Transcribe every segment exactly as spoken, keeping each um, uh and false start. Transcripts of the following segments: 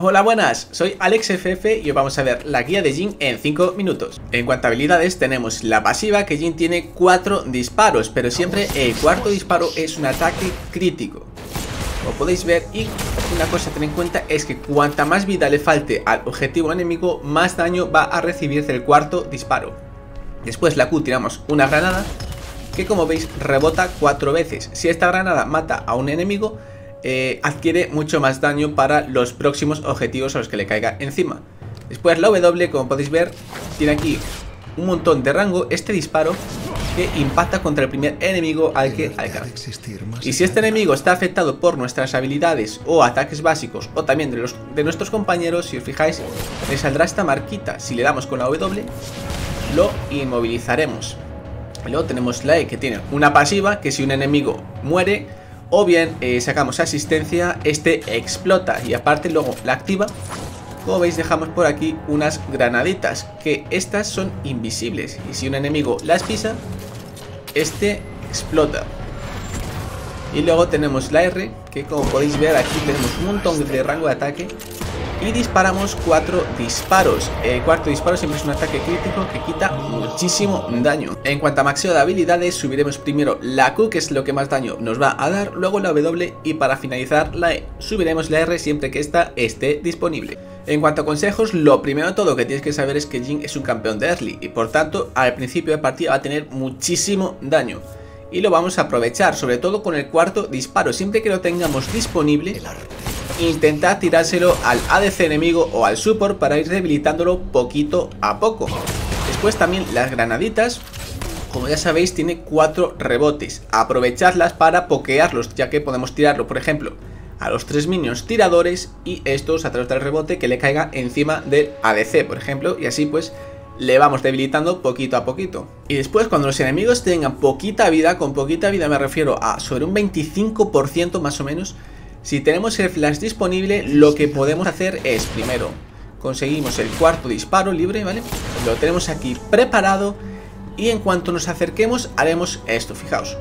Hola, buenas, soy Alex F F y hoy vamos a ver la guía de Jhin en cinco minutos. En cuanto a habilidades tenemos la pasiva, que Jhin tiene cuatro disparos, pero siempre el cuarto disparo es un ataque crítico, como podéis ver. Y una cosa a tener en cuenta es que cuanta más vida le falte al objetivo enemigo, más daño va a recibir del cuarto disparo. Después la Q tiramos una granada que, como veis, rebota cuatro veces. Si esta granada mata a un enemigo, Eh, adquiere mucho más daño para los próximos objetivos a los que le caiga encima. Después la W, como podéis ver, tiene aquí un montón de rango. Este disparo que impacta contra el primer enemigo al que alcance. Y si este enemigo está afectado por nuestras habilidades o ataques básicos, o también de, los, de nuestros compañeros, si os fijáis, le saldrá esta marquita. Si le damos con la W, lo inmovilizaremos. Luego tenemos la E, que tiene una pasiva, que si un enemigo muere o bien eh, sacamos asistencia, este explota y aparte luego la activa. Como veis, dejamos por aquí unas granaditas, que estas son invisibles, y si un enemigo las pisa, este explota. Y luego tenemos la R, que como podéis ver aquí tenemos un montón de rango de ataque y disparamos cuatro disparos. El cuarto disparo siempre es un ataque crítico que quita muchísimo daño. En cuanto a maxeo de habilidades, subiremos primero la Q, que es lo que más daño nos va a dar, luego la W y para finalizar la E. Subiremos la R siempre que ésta esté disponible. En cuanto a consejos, lo primero de todo que tienes que saber es que Jhin es un campeón de early y por tanto al principio de partida va a tener muchísimo daño. Y lo vamos a aprovechar, sobre todo con el cuarto disparo. Siempre que lo tengamos disponible, intentad tirárselo al A D C enemigo o al support para ir debilitándolo poquito a poco. Después también las granaditas, como ya sabéis, tiene cuatro rebotes. Aprovechadlas para pokearlos, ya que podemos tirarlo, por ejemplo, a los tres minions tiradores y estos a través del rebote que le caiga encima del A D C, por ejemplo, y así pues le vamos debilitando poquito a poquito. Y después, cuando los enemigos tengan poquita vida, con poquita vida me refiero a sobre un veinticinco por ciento más o menos, si tenemos el flash disponible, lo que podemos hacer es, primero, conseguimos el cuarto disparo libre, ¿vale? Lo tenemos aquí preparado y en cuanto nos acerquemos haremos esto, fijaos,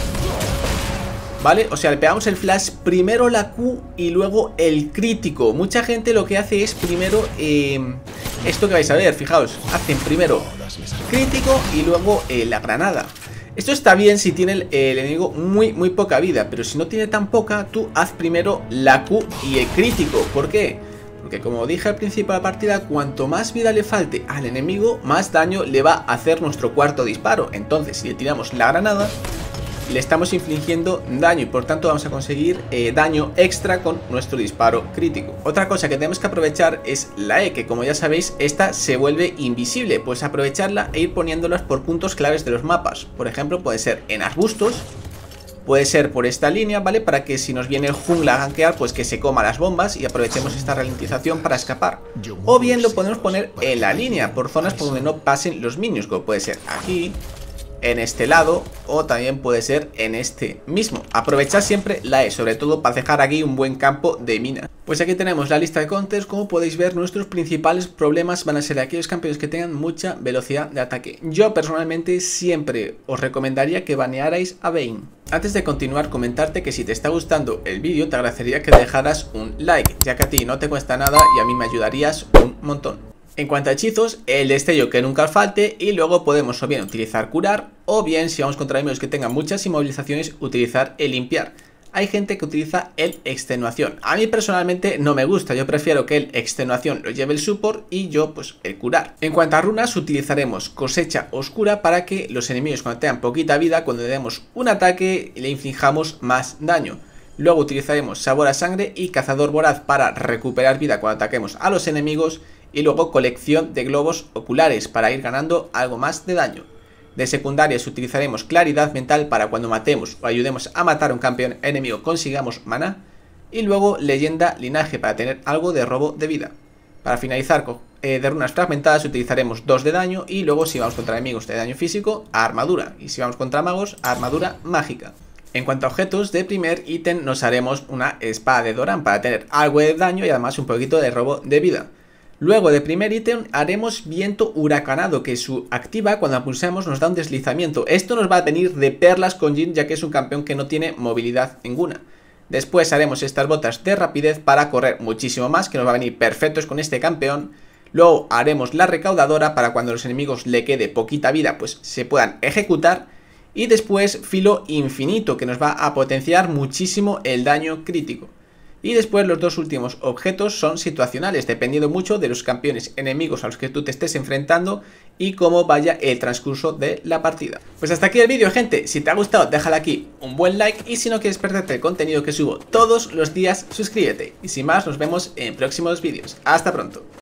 ¿vale? O sea, le pegamos el flash, primero la Q y luego el crítico. Mucha gente lo que hace es primero eh, esto que vais a ver, fijaos, hacen primero crítico y luego eh, la granada. Esto está bien si tiene el, el enemigo muy muy poca vida, pero si no tiene tan poca, tú haz primero la Q y el crítico. ¿Por qué? Porque como dije al principio de la partida, cuanto más vida le falte al enemigo, más daño le va a hacer nuestro cuarto disparo. Entonces, si le tiramos la granada, le estamos infligiendo daño y por tanto vamos a conseguir eh, daño extra con nuestro disparo crítico. Otra cosa que tenemos que aprovechar es la E, que como ya sabéis, esta se vuelve invisible. Pues aprovecharla e ir poniéndolas por puntos claves de los mapas. Por ejemplo, puede ser en arbustos, puede ser por esta línea, ¿vale? Para que si nos viene el jungla a gankear, pues que se coma las bombas y aprovechemos esta ralentización para escapar. O bien lo podemos poner en la línea, por zonas por donde no pasen los minions, como puede ser aquí, en este lado, o también puede ser en este mismo. Aprovechad siempre la E, sobre todo para dejar aquí un buen campo de mina. Pues aquí tenemos la lista de counters. Como podéis ver, nuestros principales problemas van a ser aquellos campeones que tengan mucha velocidad de ataque. Yo personalmente siempre os recomendaría que banearais a Vayne. Antes de continuar, comentarte que si te está gustando el vídeo, te agradecería que dejaras un like, ya que a ti no te cuesta nada y a mí me ayudarías un montón. En cuanto a hechizos, el destello que nunca falte, y luego podemos o bien utilizar curar, o bien si vamos contra enemigos que tengan muchas inmovilizaciones, utilizar el limpiar. Hay gente que utiliza el extenuación. A mí personalmente no me gusta, yo prefiero que el extenuación lo lleve el support y yo pues el curar. En cuanto a runas, utilizaremos cosecha oscura para que los enemigos cuando tengan poquita vida, cuando le demos un ataque, le inflijamos más daño. Luego utilizaremos sabor a sangre y cazador voraz para recuperar vida cuando ataquemos a los enemigos. Y luego colección de globos oculares para ir ganando algo más de daño. De secundarias utilizaremos claridad mental para cuando matemos o ayudemos a matar a un campeón enemigo consigamos maná. Y luego leyenda linaje para tener algo de robo de vida. Para finalizar, eh, de runas fragmentadas utilizaremos dos de daño. Y luego si vamos contra enemigos de daño físico, armadura. Y si vamos contra magos, armadura mágica. En cuanto a objetos, de primer ítem nos haremos una espada de Doran para tener algo de daño y además un poquito de robo de vida. Luego de primer ítem haremos viento huracanado, que su activa cuando la pulsamos nos da un deslizamiento. Esto nos va a venir de perlas con Jhin, ya que es un campeón que no tiene movilidad ninguna. Después haremos estas botas de rapidez para correr muchísimo más, que nos va a venir perfectos con este campeón. Luego haremos la recaudadora para cuando a los enemigos le quede poquita vida, pues se puedan ejecutar. Y después filo infinito, que nos va a potenciar muchísimo el daño crítico. Y después los dos últimos objetos son situacionales, dependiendo mucho de los campeones enemigos a los que tú te estés enfrentando y cómo vaya el transcurso de la partida. Pues hasta aquí el vídeo, gente. Si te ha gustado, déjale aquí un buen like, y si no quieres perderte el contenido que subo todos los días, suscríbete. Y sin más, nos vemos en próximos vídeos. Hasta pronto.